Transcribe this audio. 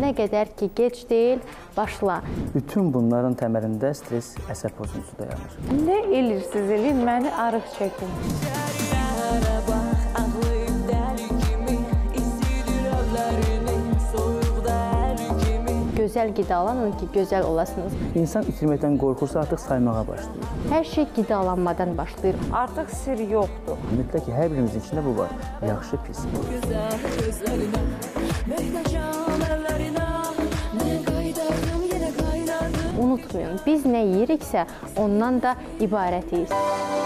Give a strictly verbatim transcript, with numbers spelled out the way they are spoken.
Nə qədər ki, gec deyil, başla. Bütün bunların təməlində stres, əsəb pozuntusu dayanır. Nə elirsiniz, eləyin, məni arıq çəkin. Gözəl qidalanın ki, gözəl olasınız. İnsan itirməkdən qorxursa artıq saymağa başlayır. Hər şey qidalanmadan başlayır. Artıq sir yoxdur. Mütləq ki, hər birimizin içində bu var. Yaxşı, pis. Unutmayın, biz nə yeyiriksə, ondan da ibarətiyiz.